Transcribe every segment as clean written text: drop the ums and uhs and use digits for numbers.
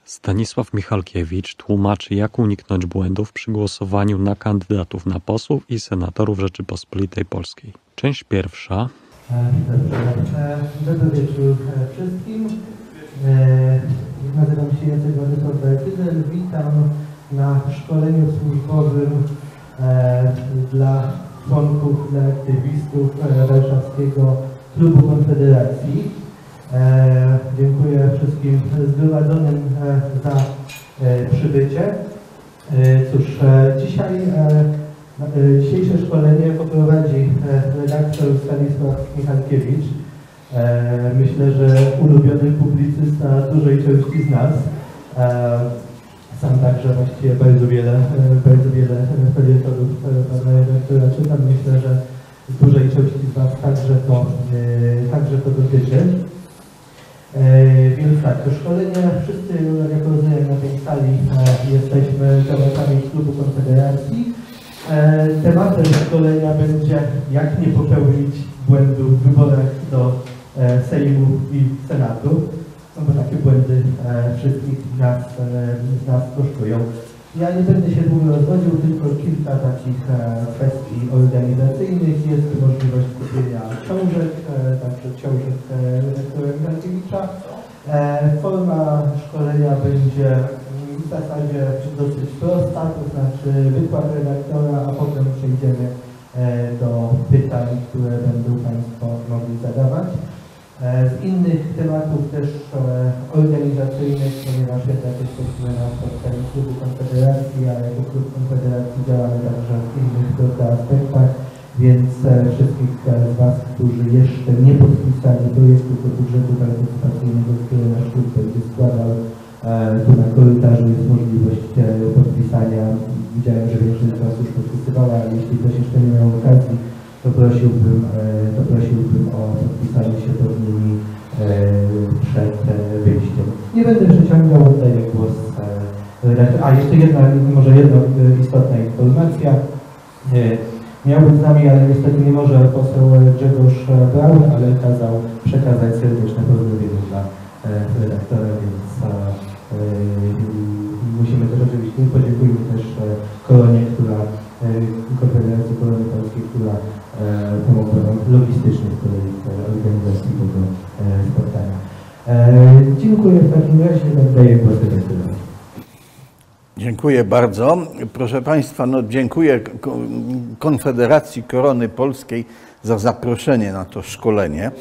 Stanisław Michalkiewicz tłumaczy, jak uniknąć błędów przy głosowaniu na kandydatów na posłów i senatorów Rzeczypospolitej Polskiej. Część pierwsza. Dobry wieczór wszystkim. Nazywam się Jacek Władysław Bertyzel. Witam na szkoleniu służbowym dla członków, dla aktywistów Warszawskiego Klubu Konfederacji. Dziękuję wszystkim zgromadzonym za przybycie. Cóż, dzisiejsze szkolenie poprowadzi redaktor Stanisław Michalkiewicz. Myślę, że ulubiony publicysta dużej części z nas. Sam także właściwie bardzo wiele felietonów pana redaktora czytam. Myślę, że dużej części z was także to dotyczy. Więc tak, to szkolenie, wszyscy, jak rozumiem, na tej sali jesteśmy działaczami Klubu Konfederacji. Tematem szkolenia będzie, jak nie popełnić błędu w wyborach do Sejmu i Senatu, no bo takie błędy wszystkich z nas kosztują. Ja nie będę się długo rozwodził, tylko kilka takich kwestii organizacyjnych. Jest możliwość kupienia książek, także książek redaktora Michalkiewicza. Forma szkolenia będzie w zasadzie dosyć prosta, to znaczy wykład redaktora, a potem przejdziemy do pytań, które będą Państwo mogli zadawać. Z innych tematów też organizacyjnych, ponieważ jednak jesteśmy na spotkaniu Klubu Konfederacji, a jako Klub Konfederacji działamy także w innych aspektach, więc wszystkich z Was, którzy jeszcze nie podpisali projektu do budżetu partycypacyjnego, który nasz klub będzie składał, tu na korytarzu jest możliwość podpisania. Widziałem, że większość z Was już podpisywała, ale jeśli ktoś jeszcze nie miał okazji, to prosiłbym o podpisanie się pod nimi przed wyjściem. Nie będę przeciągał, oddaję głos. Jeszcze jedna istotna informacja. Miał być z nami, ale niestety nie może poseł Grzegorz Braun, ale kazał przekazać serdeczne pozdrowienia dla redaktora, więc musimy też oczywiście podziękujemy też Koronie, Konfederacji Korony Polskiej, która pomogła nam logistycznie w organizacji tego spotkania. Dziękuję w takim razie, oddaję głos redaktorowi. Dziękuję bardzo. Proszę Państwa, dziękuję Konfederacji Korony Polskiej za zaproszenie na to szkolenie.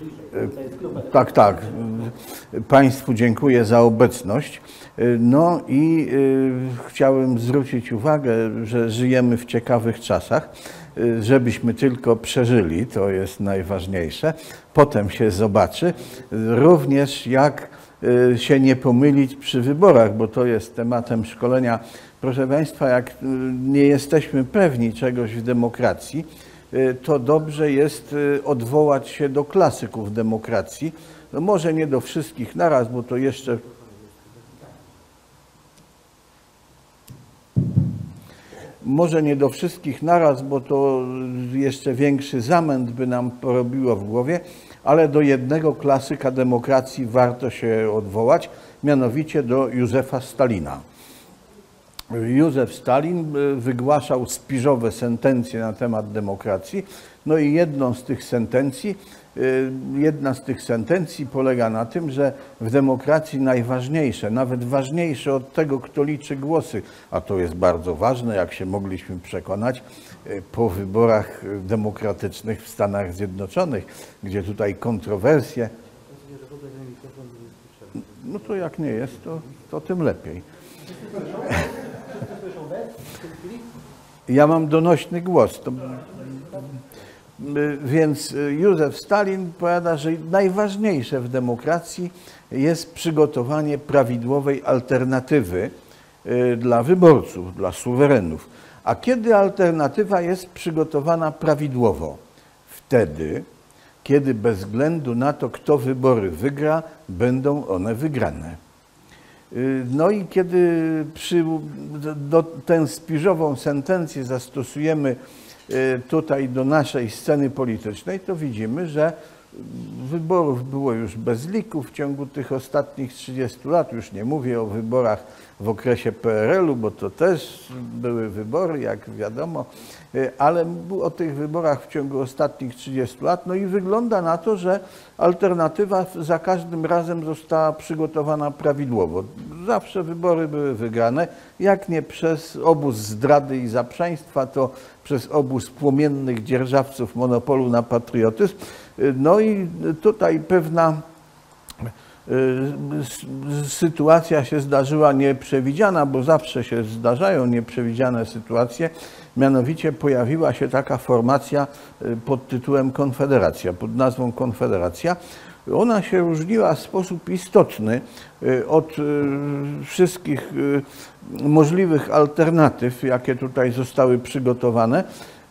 Tak. Państwu dziękuję za obecność. No i chciałem zwrócić uwagę, że żyjemy w ciekawych czasach, żebyśmy tylko przeżyli, to jest najważniejsze. Potem się zobaczy również, jak się nie pomylić przy wyborach, bo to jest tematem szkolenia. Proszę Państwa, jak nie jesteśmy pewni czegoś w demokracji, to dobrze jest odwołać się do klasyków demokracji. No może nie do wszystkich naraz, bo to jeszcze... Może nie do wszystkich naraz, bo to jeszcze większy zamęt by nam porobiło w głowie, ale do jednego klasyka demokracji warto się odwołać, mianowicie do Józefa Stalina. Józef Stalin wygłaszał spiżowe sentencje na temat demokracji, no i jedna z tych sentencji polega na tym, że w demokracji najważniejsze, nawet ważniejsze od tego, kto liczy głosy, a to jest bardzo ważne, jak się mogliśmy przekonać po wyborach demokratycznych w Stanach Zjednoczonych, gdzie tutaj kontrowersje... No to jak nie jest, to tym lepiej. Ja mam donośny głos. Więc Józef Stalin powiada, że najważniejsze w demokracji jest przygotowanie prawidłowej alternatywy dla wyborców, dla suwerenów. A kiedy alternatywa jest przygotowana prawidłowo? Wtedy, kiedy bez względu na to, kto wybory wygra, będą one wygrane. No i kiedy tę spiżową sentencję zastosujemy tutaj do naszej sceny politycznej, to widzimy, że Wyborów było już bez liku w ciągu tych ostatnich 30 lat. Już nie mówię o wyborach w okresie PRL-u, bo to też były wybory, jak wiadomo, ale o tych wyborach w ciągu ostatnich 30 lat. No i wygląda na to, że alternatywa za każdym razem została przygotowana prawidłowo. Zawsze wybory były wygrane, jak nie przez obóz zdrady i zaprzaństwa, to przez obóz płomiennych dzierżawców monopolu na patriotyzm. No i tutaj pewna sytuacja się zdarzyła nieprzewidziana, bo zawsze się zdarzają nieprzewidziane sytuacje. Mianowicie pojawiła się taka formacja pod tytułem Konfederacja, pod nazwą Konfederacja. Ona się różniła w sposób istotny od wszystkich możliwych alternatyw, jakie tutaj zostały przygotowane.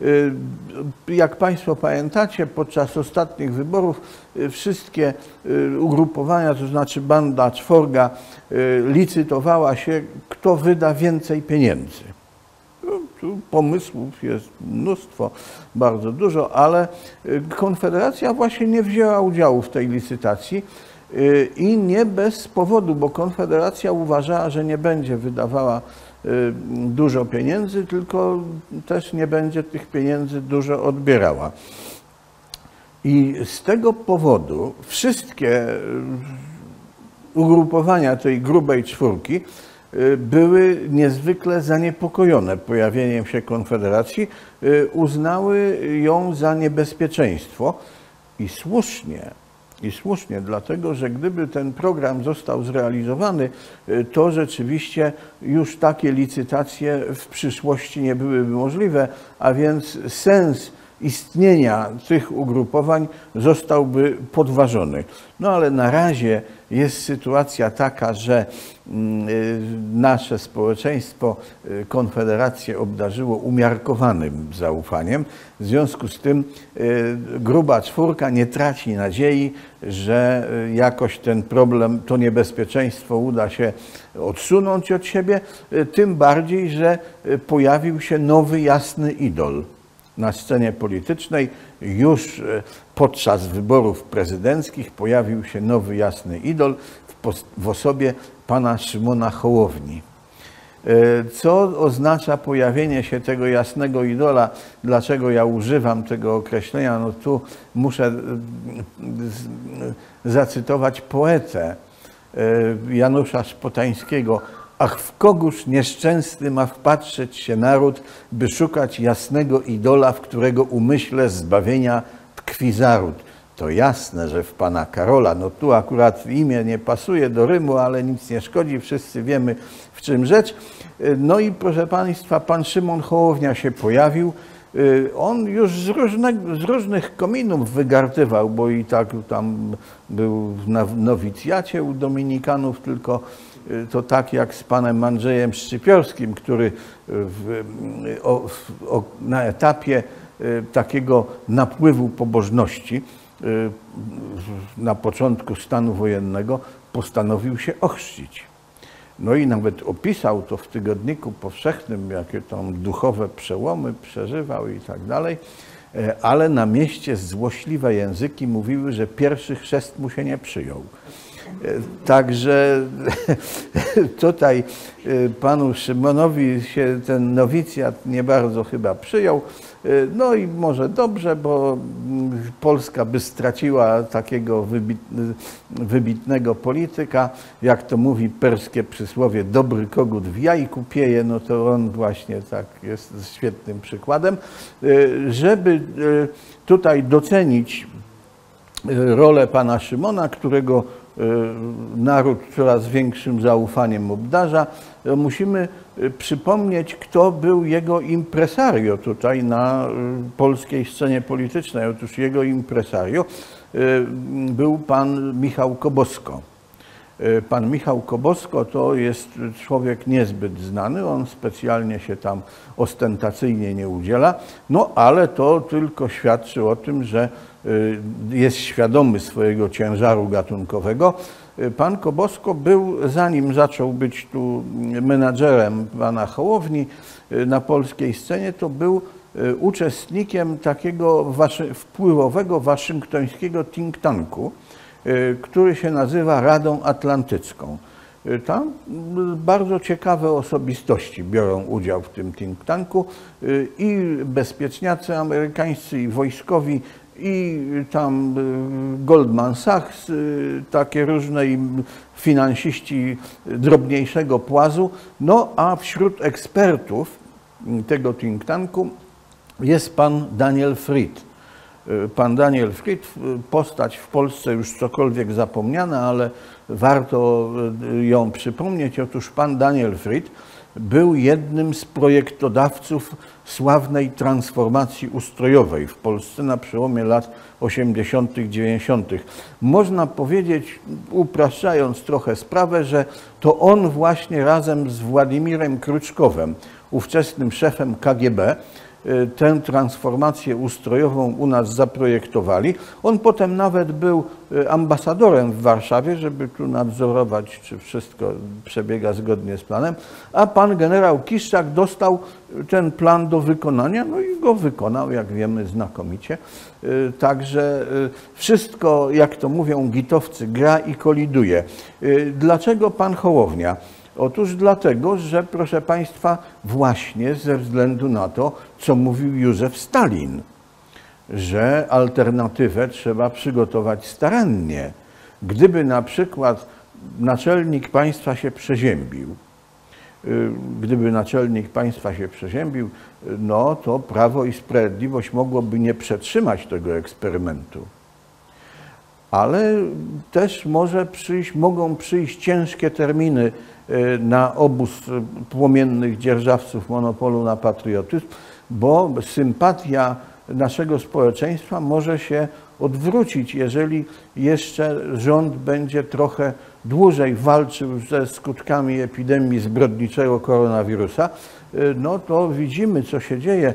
Jak Państwo pamiętacie, podczas ostatnich wyborów wszystkie ugrupowania, to znaczy banda czworga, licytowała się, kto wyda więcej pieniędzy. Tu pomysłów jest mnóstwo, bardzo dużo, ale Konfederacja właśnie nie wzięła udziału w tej licytacji i nie bez powodu, bo Konfederacja uważała, że nie będzie wydawała dużo pieniędzy, tylko też nie będzie tych pieniędzy dużo odbierała. I z tego powodu wszystkie ugrupowania tej grubej czwórki były niezwykle zaniepokojone pojawieniem się Konfederacji, uznały ją za niebezpieczeństwo i słusznie, dlatego że gdyby ten program został zrealizowany, to rzeczywiście już takie licytacje w przyszłości nie byłyby możliwe, a więc sens istnienia tych ugrupowań zostałby podważony. No ale na razie jest sytuacja taka, że nasze społeczeństwo Konfederację obdarzyło umiarkowanym zaufaniem. W związku z tym gruba czwórka nie traci nadziei, że jakoś ten problem, to niebezpieczeństwo uda się odsunąć od siebie, tym bardziej, że pojawił się nowy, jasny idol na scenie politycznej. Już podczas wyborów prezydenckich pojawił się nowy, jasny idol w osobie pana Szymona Hołowni. Co oznacza pojawienie się tego jasnego idola? Dlaczego ja używam tego określenia? No tu muszę zacytować poetę Janusza Szpotańskiego. Ach, w kogóż nieszczęsny ma wpatrzeć się naród, by szukać jasnego idola, w którego umyśle zbawienia tkwi zaród. To jasne, że w pana Karola, no tu akurat imię nie pasuje do rymu, ale nic nie szkodzi, wszyscy wiemy, w czym rzecz. No i proszę państwa, pan Szymon Hołownia się pojawił. On już z różnych kominów wygartywał, bo i tak tam był w nowicjacie u dominikanów, tylko to tak jak z panem Andrzejem Szczypiorskim, który na etapie takiego napływu pobożności na początku stanu wojennego postanowił się ochrzcić. No i nawet opisał to w Tygodniku Powszechnym, jakie tam duchowe przełomy przeżywał i tak dalej, ale na mieście złośliwe języki mówiły, że pierwszy chrzest mu się nie przyjął. Także tutaj panu Szymonowi się ten nowicjat nie bardzo chyba przyjął. No i może dobrze, bo Polska by straciła takiego wybitnego polityka. Jak to mówi perskie przysłowie, dobry kogut w jajku pieje, no to on właśnie tak jest świetnym przykładem. Żeby tutaj docenić rolę pana Szymona, którego naród coraz większym zaufaniem obdarza, musimy przypomnieć, kto był jego impresario tutaj na polskiej scenie politycznej. Otóż jego impresario był pan Michał Kobosko. Pan Michał Kobosko to jest człowiek niezbyt znany, on specjalnie się tam ostentacyjnie nie udziela, no ale to tylko świadczy o tym, że jest świadomy swojego ciężaru gatunkowego. Pan Kobosko był, zanim zaczął być tu menadżerem pana Hołowni na polskiej scenie, to był uczestnikiem takiego wpływowego waszyngtońskiego think tanku, który się nazywa Radą Atlantycką. Tam bardzo ciekawe osobistości biorą udział w tym think tanku i bezpieczniacy amerykańscy, i wojskowi, i tam Goldman Sachs, takie różne i finansiści drobniejszego płazu. No a wśród ekspertów tego think tanku jest pan Daniel Fried. Pan Daniel Fried, postać w Polsce już cokolwiek zapomniana, ale warto ją przypomnieć. Otóż pan Daniel Fried był jednym z projektodawców sławnej transformacji ustrojowej w Polsce na przełomie lat 80., 90. Można powiedzieć, upraszczając trochę sprawę, że to on właśnie razem z Władimirem Kruczkowem, ówczesnym szefem KGB, tę transformację ustrojową u nas zaprojektowali. On potem nawet był ambasadorem w Warszawie, żeby tu nadzorować, czy wszystko przebiega zgodnie z planem, a pan generał Kiszczak dostał ten plan do wykonania, no i go wykonał, jak wiemy, znakomicie. Także wszystko, jak to mówią gitowcy, gra i koliduje. Dlaczego pan Hołownia? Otóż dlatego, że proszę Państwa, właśnie ze względu na to, co mówił Józef Stalin, że alternatywę trzeba przygotować starannie. Gdyby na przykład naczelnik państwa się przeziębił, no to Prawo i Sprawiedliwość mogłoby nie przetrzymać tego eksperymentu. Ale też mogą przyjść ciężkie terminy na obóz płomiennych dzierżawców monopolu na patriotyzm, bo sympatia naszego społeczeństwa może się odwrócić, jeżeli jeszcze rząd będzie trochę dłużej walczył ze skutkami epidemii zbrodniczego koronawirusa. No to widzimy, co się dzieje.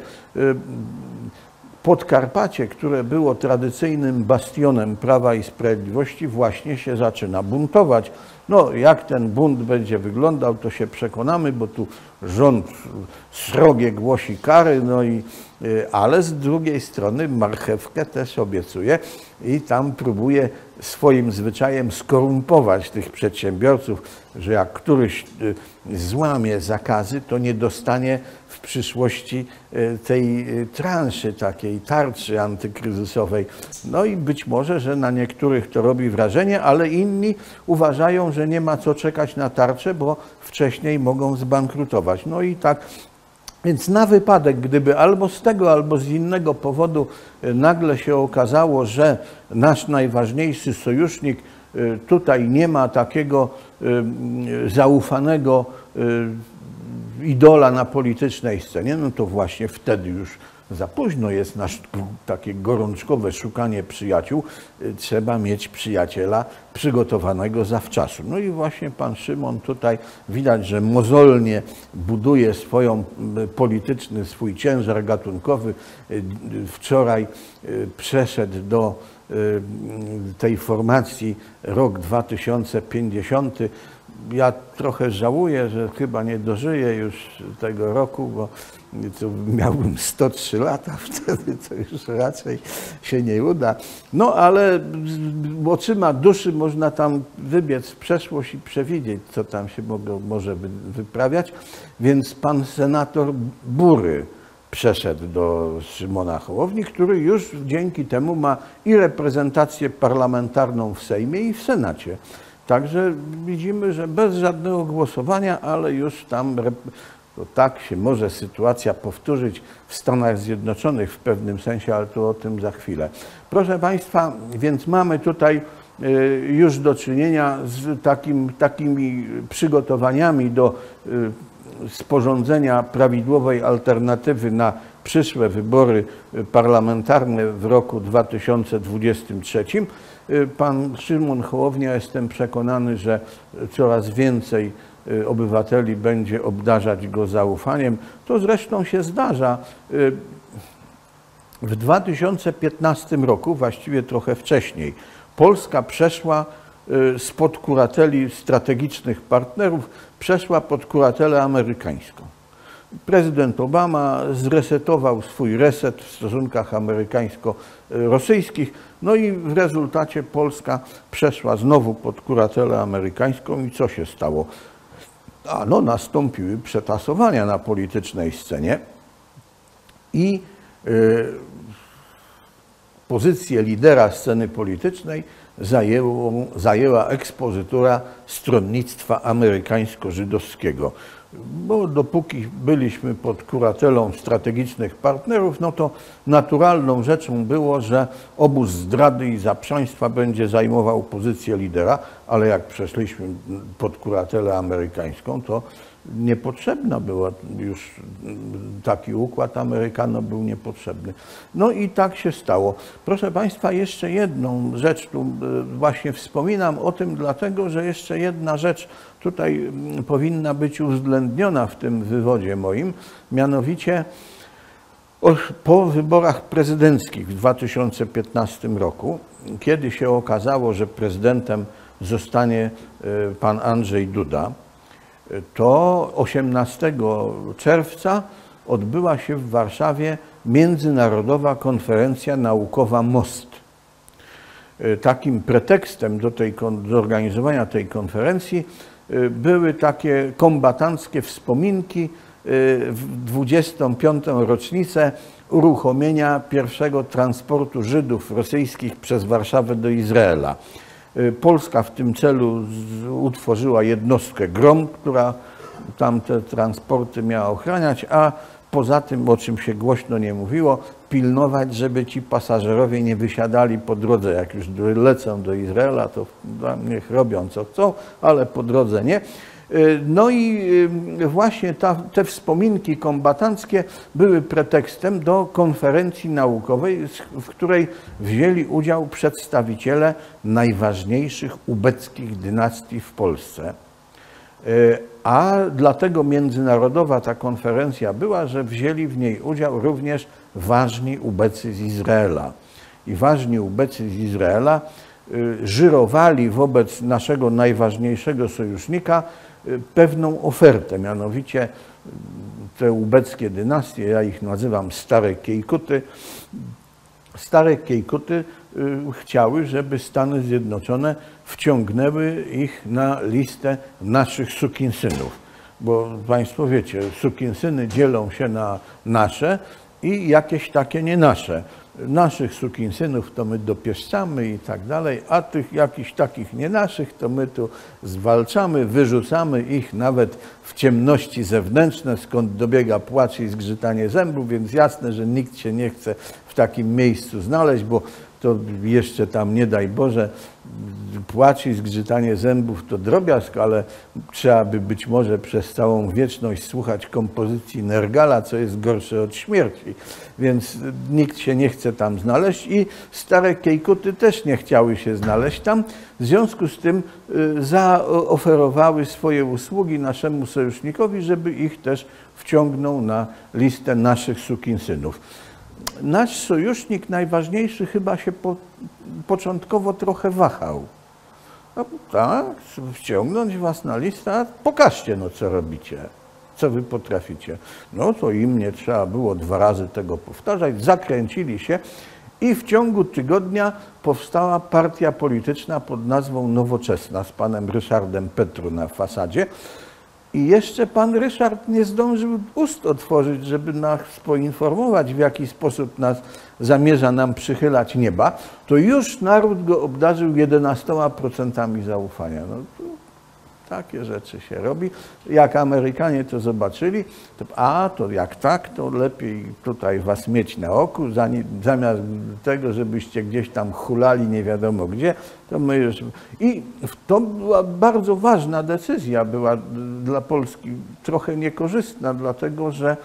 Podkarpacie, które było tradycyjnym bastionem Prawa i Sprawiedliwości, właśnie się zaczyna buntować. No, jak ten bunt będzie wyglądał, to się przekonamy, bo tu rząd srogie głosi kary, ale z drugiej strony marchewkę też obiecuje i tam próbuje swoim zwyczajem skorumpować tych przedsiębiorców, że jak któryś złamie zakazy, to nie dostanie w przyszłości tej transzy, takiej tarczy antykryzysowej. No i być może, że na niektórych to robi wrażenie, ale inni uważają, że nie ma co czekać na tarczę, bo wcześniej mogą zbankrutować. No i tak, więc na wypadek, gdyby albo z tego, albo z innego powodu nagle się okazało, że nasz najważniejszy sojusznik tutaj nie ma takiego zaufanego idola na politycznej scenie, no to właśnie wtedy już za późno jest takie gorączkowe szukanie przyjaciół. Trzeba mieć przyjaciela przygotowanego zawczasu. No i właśnie pan Szymon tutaj widać, że mozolnie buduje swój ciężar gatunkowy. Wczoraj przeszedł do tej formacji rok 2050. Ja trochę żałuję, że chyba nie dożyję już tego roku, bo to miałbym 103 lata, wtedy to już raczej się nie uda. No ale oczyma duszy można tam wybiec w przeszłość i przewidzieć, co tam się może wyprawiać. Więc pan senator Bury przeszedł do Szymona Hołowni, który już dzięki temu ma i reprezentację parlamentarną w Sejmie i w Senacie. Także widzimy, że bez żadnego głosowania, ale już tam to tak się może sytuacja powtórzyć w Stanach Zjednoczonych w pewnym sensie, ale to o tym za chwilę. Proszę Państwa, więc mamy tutaj już do czynienia z takimi przygotowaniami do sporządzenia prawidłowej alternatywy na przyszłe wybory parlamentarne w roku 2023. Pan Szymon Hołownia, jestem przekonany, że coraz więcej obywateli będzie obdarzać go zaufaniem. To zresztą się zdarza. W 2015 roku, właściwie trochę wcześniej, Polska przeszła spod kurateli strategicznych partnerów, przeszła pod kuratelę amerykańską. Prezydent Obama zresetował swój reset w stosunkach amerykańsko-rosyjskich, no i w rezultacie Polska przeszła znowu pod kuratelę amerykańską i co się stało? No, nastąpiły przetasowania na politycznej scenie i pozycję lidera sceny politycznej zajęła ekspozytura stronnictwa amerykańsko-żydowskiego. Bo dopóki byliśmy pod kuratelą strategicznych partnerów, no to naturalną rzeczą było, że obóz zdrady i zaprzaństwa będzie zajmował pozycję lidera, ale jak przeszliśmy pod kuratelę amerykańską, to niepotrzebna była już taki układ, Amerykanom był niepotrzebny. No i tak się stało. Proszę Państwa, jeszcze jedną rzecz tu właśnie wspominam o tym, dlatego że jeszcze jedna rzecz tutaj powinna być uwzględniona w tym wywodzie moim, mianowicie po wyborach prezydenckich w 2015 roku, kiedy się okazało, że prezydentem zostanie pan Andrzej Duda, to 18 czerwca odbyła się w Warszawie Międzynarodowa Konferencja Naukowa MOST. Takim pretekstem do zorganizowania tej konferencji były takie kombatanckie wspominki w 25. rocznicę uruchomienia pierwszego transportu Żydów rosyjskich przez Warszawę do Izraela. Polska w tym celu utworzyła jednostkę GROM, która tam te transporty miała ochraniać, a poza tym, o czym się głośno nie mówiło, pilnować, żeby ci pasażerowie nie wysiadali po drodze. Jak już lecą do Izraela, to niech robią co chcą, ale po drodze nie. No i właśnie te wspominki kombatanckie były pretekstem do konferencji naukowej, w której wzięli udział przedstawiciele najważniejszych ubeckich dynastii w Polsce. A dlatego międzynarodowa ta konferencja była, że wzięli w niej udział również ważni ubecy z Izraela. I ważni ubecy z Izraela żyrowali wobec naszego najważniejszego sojusznika pewną ofertę, mianowicie te ubeckie dynastie, ja ich nazywam Stare Kiejkuty. Stare Kiejkuty chciały, żeby Stany Zjednoczone wciągnęły ich na listę naszych sukinsynów. Bo Państwo wiecie, sukinsyny dzielą się na nasze i jakieś takie nie nasze. Naszych sukinsynów to my dopieszczamy i tak dalej, a tych jakichś takich nie naszych to my tu zwalczamy, wyrzucamy ich nawet w ciemności zewnętrzne, skąd dobiega płacz i zgrzytanie zębów, więc jasne, że nikt się nie chce w takim miejscu znaleźć, bo to jeszcze tam, nie daj Boże, płacz i zgrzytanie zębów to drobiazg, ale trzeba by być może przez całą wieczność słuchać kompozycji Nergala, co jest gorsze od śmierci. Więc nikt się nie chce tam znaleźć i Stare Kiejkuty też nie chciały się znaleźć tam. W związku z tym zaoferowały swoje usługi naszemu sojusznikowi, żeby ich też wciągnął na listę naszych sukinsynów. Nasz sojusznik najważniejszy chyba się początkowo trochę wahał. No tak, wciągnąć was na listę, pokażcie no co robicie, co wy potraficie. No to im nie trzeba było 2 razy tego powtarzać, zakręcili się i w ciągu tygodnia powstała partia polityczna pod nazwą Nowoczesna z panem Ryszardem Petru na fasadzie. I jeszcze pan Ryszard nie zdążył ust otworzyć, żeby nas poinformować, w jaki sposób zamierza nam przychylać nieba, to już naród go obdarzył 11% zaufania. No, takie rzeczy się robi. Jak Amerykanie to zobaczyli, to jak tak, to lepiej tutaj was mieć na oku, zamiast tego, żebyście gdzieś tam hulali nie wiadomo gdzie, to my już... I to była bardzo ważna decyzja, była dla Polski trochę niekorzystna, dlatego że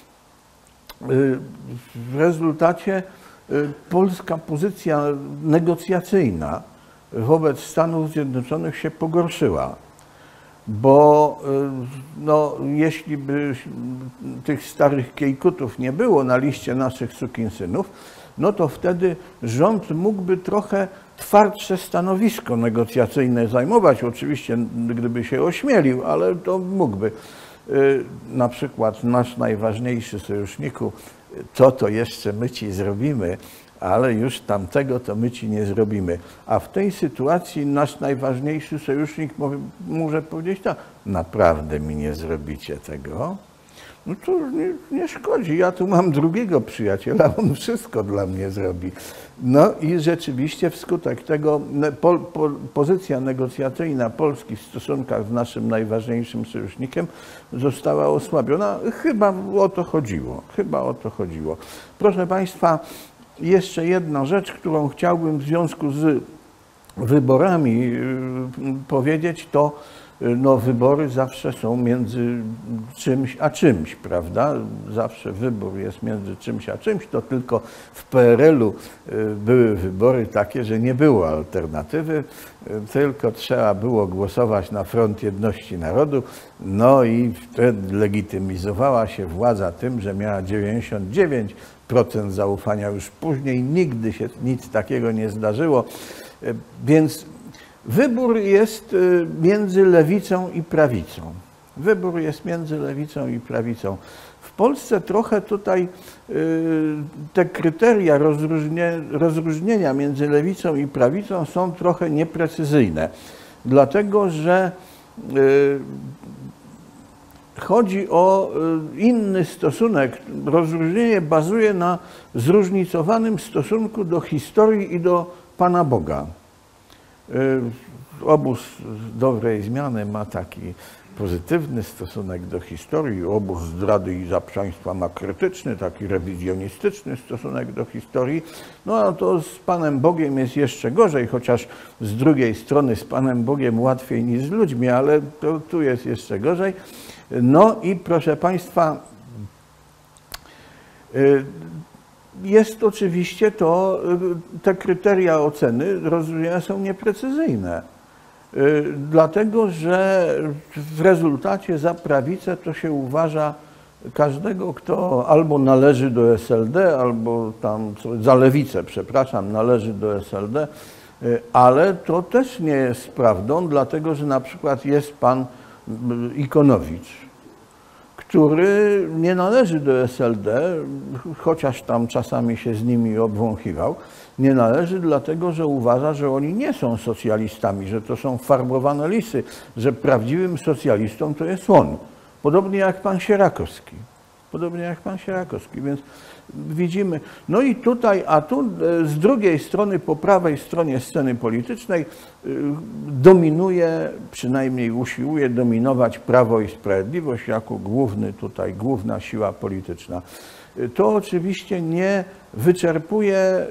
w rezultacie polska pozycja negocjacyjna wobec Stanów Zjednoczonych się pogorszyła. Bo no, jeśli by tych starych Kiejkutów nie było na liście naszych sukinsynów, no to wtedy rząd mógłby trochę twardsze stanowisko negocjacyjne zajmować. Oczywiście, gdyby się ośmielił, ale to mógłby. na przykład nasz najważniejszy sojuszniku, to jeszcze my ci zrobimy, ale już tamtego to my ci nie zrobimy. A w tej sytuacji nasz najważniejszy sojusznik może powiedzieć tak, naprawdę mi nie zrobicie tego, no to nie szkodzi, ja tu mam drugiego przyjaciela, on wszystko dla mnie zrobi. No i rzeczywiście wskutek tego pozycja negocjacyjna Polski w stosunkach z naszym najważniejszym sojusznikiem została osłabiona. Chyba o to chodziło. Proszę Państwa, jeszcze jedna rzecz, którą chciałbym w związku z wyborami powiedzieć, to no, wybory zawsze są między czymś a czymś, prawda? Zawsze wybór jest między czymś a czymś. To tylko w PRL-u były wybory takie, że nie było alternatywy, tylko trzeba było głosować na Front Jedności Narodu. No i wtedy legitymizowała się władza tym, że miała 99% zaufania. Już później nigdy się nic takiego nie zdarzyło. Więc wybór jest między lewicą i prawicą. Wybór jest między lewicą i prawicą. W Polsce trochę tutaj te kryteria rozróżnienia między lewicą i prawicą są trochę nieprecyzyjne. Dlatego, że chodzi o inny stosunek. Rozróżnienie bazuje na zróżnicowanym stosunku do historii i do Pana Boga. Obóz dobrej zmiany ma taki pozytywny stosunek do historii, obóz zdrady i zaprzaństwa ma krytyczny, taki rewizjonistyczny stosunek do historii. No a to z Panem Bogiem jest jeszcze gorzej, chociaż z drugiej strony z Panem Bogiem łatwiej niż z ludźmi, ale to tu jest jeszcze gorzej. No i proszę Państwa, jest oczywiście to, te kryteria oceny rozróżnienia są nieprecyzyjne, dlatego że w rezultacie za prawicę to się uważa każdego, kto albo należy do SLD, albo tam, za lewicę, przepraszam, należy do SLD, ale to też nie jest prawdą, dlatego że na przykład jest pan Ikonowicz, który nie należy do SLD, chociaż tam czasami się z nimi obwąchiwał, nie należy dlatego, że uważa, że oni nie są socjalistami, że to są farbowane lisy, że prawdziwym socjalistą to jest on. Podobnie jak pan Sierakowski. Więc widzimy. No i tutaj, a tu z drugiej strony, po prawej stronie sceny politycznej dominuje, przynajmniej usiłuje dominować Prawo i Sprawiedliwość jako główna siła polityczna. To oczywiście nie wyczerpuje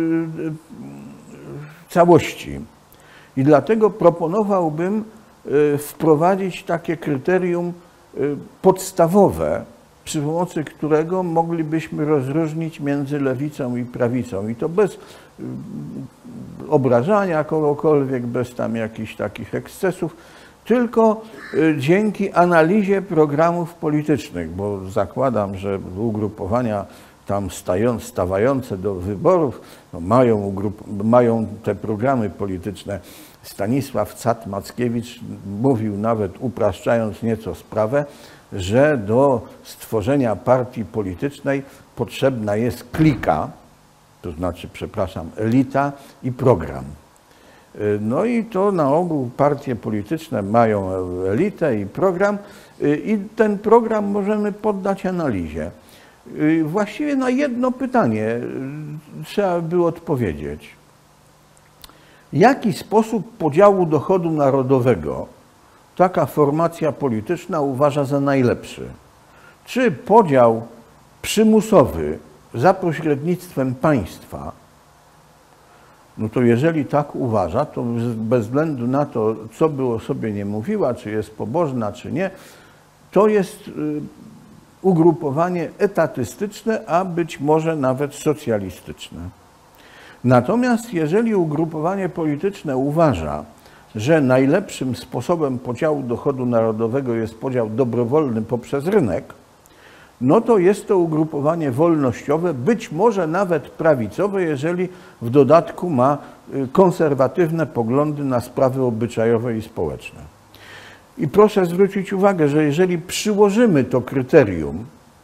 całości i dlatego proponowałbym wprowadzić takie kryterium podstawowe, przy pomocy którego moglibyśmy rozróżnić między lewicą i prawicą. I to bez obrażania kogokolwiek, bez tam jakichś takich ekscesów, tylko dzięki analizie programów politycznych, bo zakładam, że ugrupowania tam stawające do wyborów no mają te programy polityczne. Stanisław Cat-Mackiewicz mówił, nawet upraszczając nieco sprawę, że do stworzenia partii politycznej potrzebna jest klika, to znaczy, przepraszam, elita i program. No i to na ogół partie polityczne mają elitę i program i ten program możemy poddać analizie. Właściwie na jedno pytanie trzeba by odpowiedzieć. Jaki sposób podziału dochodu narodowego taka formacja polityczna uważa za najlepszy? Czy podział przymusowy za pośrednictwem państwa? No to jeżeli tak uważa, to bez względu na to, co by o sobie nie mówiła, czy jest pobożna, czy nie, to jest ugrupowanie etatystyczne, a być może nawet socjalistyczne. Natomiast jeżeli ugrupowanie polityczne uważa, że najlepszym sposobem podziału dochodu narodowego jest podział dobrowolny poprzez rynek, no to jest to ugrupowanie wolnościowe, być może nawet prawicowe, jeżeli w dodatku ma konserwatywne poglądy na sprawy obyczajowe i społeczne. I proszę zwrócić uwagę, że jeżeli przyłożymy to kryterium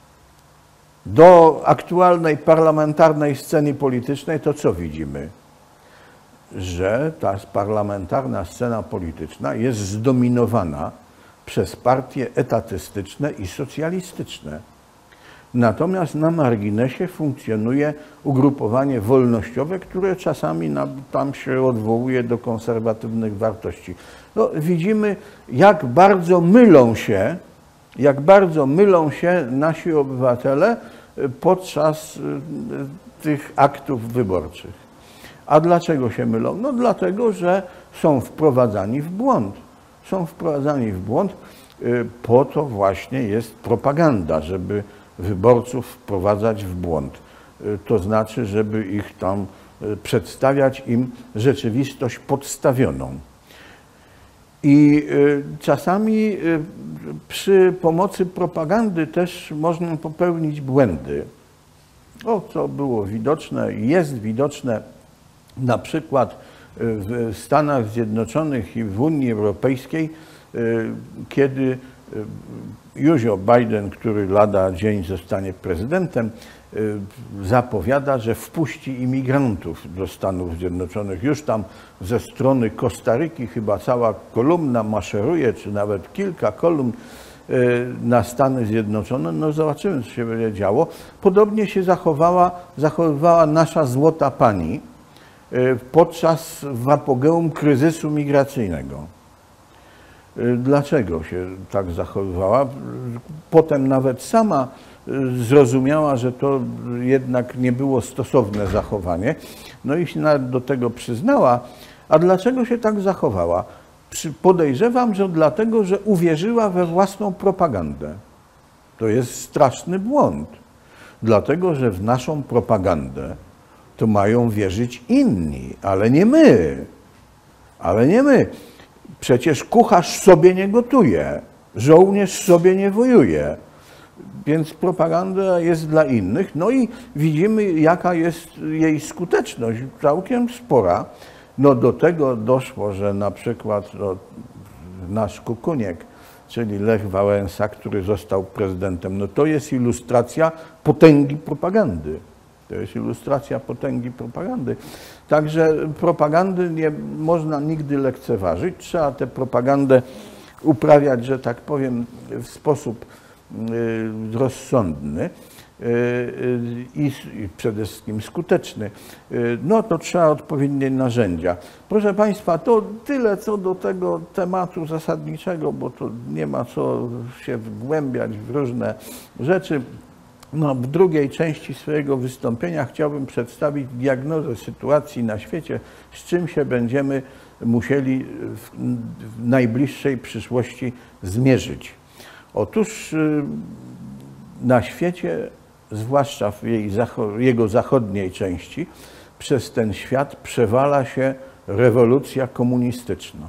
do aktualnej parlamentarnej sceny politycznej, to co widzimy? Że ta parlamentarna scena polityczna jest zdominowana przez partie etatystyczne i socjalistyczne. Natomiast na marginesie funkcjonuje ugrupowanie wolnościowe, które czasami tam się odwołuje do konserwatywnych wartości. No, widzimy, jak bardzo mylą się nasi obywatele podczas tych aktów wyborczych. A dlaczego się mylą? No dlatego, że są wprowadzani w błąd. Są wprowadzani w błąd, po to właśnie jest propaganda, żeby wyborców wprowadzać w błąd. To znaczy, żeby ich tam przedstawiać im rzeczywistość podstawioną. I czasami przy pomocy propagandy też można popełnić błędy. Co było widoczne, jest widoczne na przykład w Stanach Zjednoczonych i w Unii Europejskiej, kiedy Józio Biden, który lada dzień zostanie prezydentem, zapowiada, że wpuści imigrantów do Stanów Zjednoczonych. Już tam ze strony Kostaryki chyba cała kolumna maszeruje, czy nawet kilka kolumn na Stany Zjednoczone. No zobaczymy, co się będzie działo. Podobnie się zachowywała nasza złota pani podczas apogeum kryzysu migracyjnego. Dlaczego się tak zachowywała? Potem nawet sama zrozumiała, że to jednak nie było stosowne zachowanie. No i się nawet do tego przyznała. A dlaczego się tak zachowała? Podejrzewam, że dlatego, że uwierzyła we własną propagandę. To jest straszny błąd. Dlatego, że w naszą propagandę to mają wierzyć inni, ale nie my. Ale nie my. Przecież kucharz sobie nie gotuje, żołnierz sobie nie wojuje, więc propaganda jest dla innych. No i widzimy, jaka jest jej skuteczność, całkiem spora. No do tego doszło, że na przykład nasz Kukuniek, czyli Lech Wałęsa, który został prezydentem, no to jest ilustracja potęgi propagandy. To jest ilustracja potęgi propagandy. Także propagandy nie można nigdy lekceważyć. Trzeba tę propagandę uprawiać, że tak powiem, w sposób rozsądny i przede wszystkim skuteczny. No to trzeba odpowiednie narzędzia. Proszę Państwa, to tyle co do tego tematu zasadniczego, bo to nie ma co się wgłębiać w różne rzeczy. No, w drugiej części swojego wystąpienia chciałbym przedstawić diagnozę sytuacji na świecie, z czym się będziemy musieli w najbliższej przyszłości zmierzyć. Otóż na świecie, zwłaszcza w jego zachodniej części, przez ten świat przewala się rewolucja komunistyczna.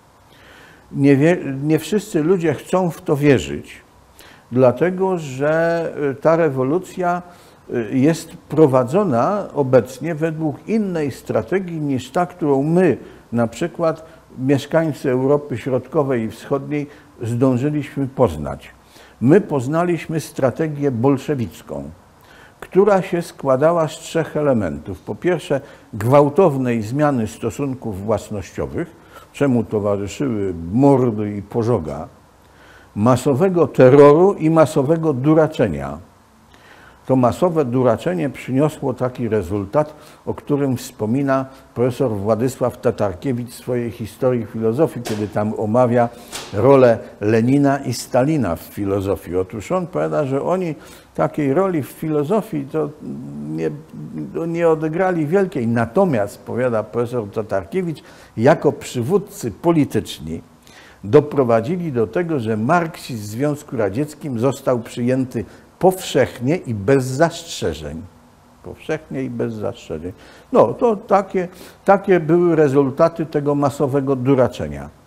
Nie wszyscy ludzie chcą w to wierzyć, dlatego że ta rewolucja jest prowadzona obecnie według innej strategii niż ta, którą my, na przykład mieszkańcy Europy Środkowej i Wschodniej, zdążyliśmy poznać. My poznaliśmy strategię bolszewicką, która się składała z 3 elementów. Po pierwsze, gwałtownej zmiany stosunków własnościowych, czemu towarzyszyły mordy i pożoga, masowego terroru i masowego duraczenia. To masowe duraczenie przyniosło taki rezultat, o którym wspomina profesor Władysław Tatarkiewicz w swojej historii filozofii, kiedy tam omawia rolę Lenina i Stalina w filozofii. Otóż on powiada, że oni takiej roli w filozofii to nie odegrali wielkiej. Natomiast, powiada profesor Tatarkiewicz, jako przywódcy polityczni doprowadzili do tego, że marksizm w Związku Radzieckim został przyjęty powszechnie i bez zastrzeżeń. Powszechnie i bez zastrzeżeń. No to takie były rezultaty tego masowego duraczenia.